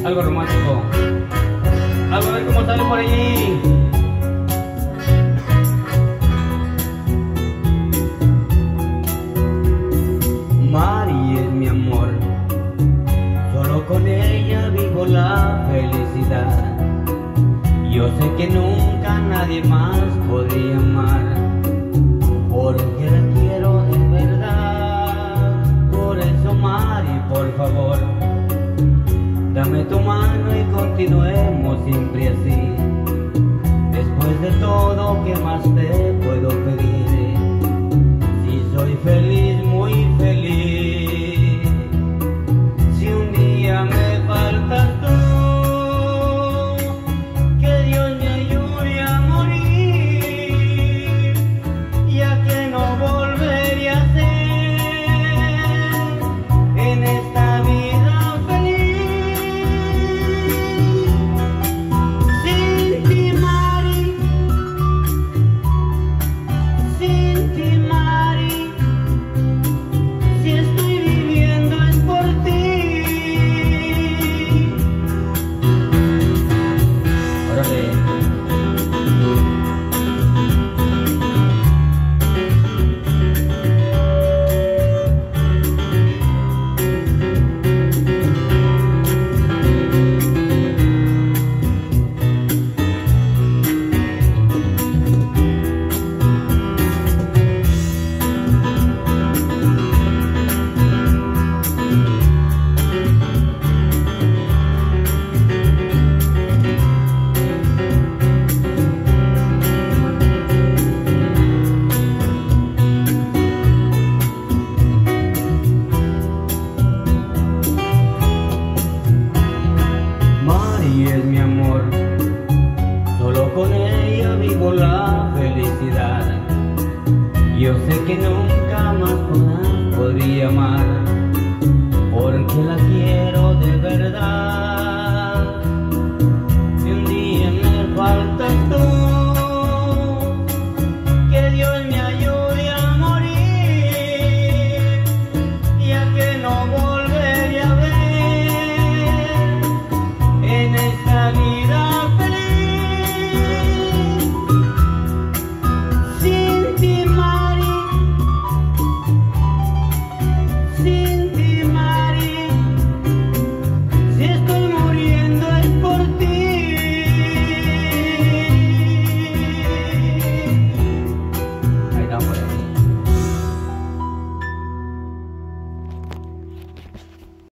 algo romántico. Algo a ver cómo sale por allí. Mari es mi amor, solo con ella vivo la felicidad. Yo sé que nunca nadie más podría amar, porque la quiero de verdad. Por eso, Mari, por favor, dame tu mano y continuemos siempre así. Después de todo, ¿qué más te puedo pedir? Si soy feliz, muy feliz. Si un día me faltas tú, que Dios me ayude a morir, ya que no volveré a ser en esta vida feliz. Sin ti, Mari, sin ti, Mari, si estoy viviendo es por ti. Órale. Mari es mi amor, solo con ella vivo la felicidad. Yo sé que nunca más podría amar, porque la quiero de verdad. Si un día me faltas tú, que Dios me ayude a morir, ya que no volveré a ver en esta vida feliz. Sin ti, Mari, sin ti, Mari, si estoy muriendo es por ti. Ahí está, pues.